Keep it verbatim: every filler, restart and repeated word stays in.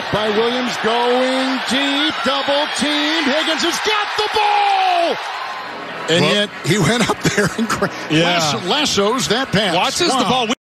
by Williams, going deep, double teamed. Higgins has got the ball! And well, yet he went up there and yeah. lassos that pass. Watches wow. the ball.